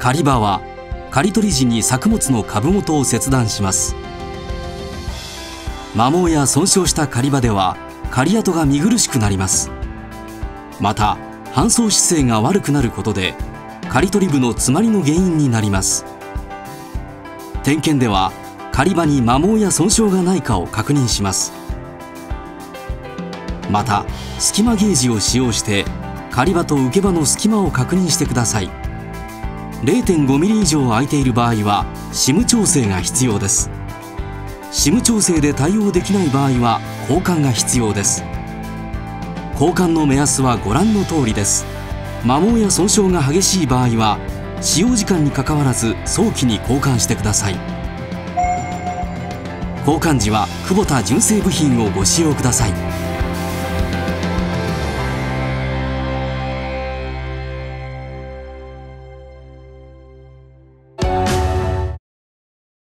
刈り場は刈り取り時に作物の株元を切断します。摩耗や損傷した刈り場では刈り跡が見苦しくなります。また搬送姿勢が悪くなることで刈り取り部の詰まりの原因になります。点検では刈り場に摩耗や損傷がないかを確認します。また隙間ゲージを使用して刈り場と受け場の隙間を確認してください。0.5 ミリ以上空いている場合はSIM調整が必要です。SIM調整で対応できない場合は交換が必要です。交換の目安はご覧の通りです。摩耗や損傷が激しい場合は使用時間にかかわらず早期に交換してください。交換時は久保田純正部品をご使用ください。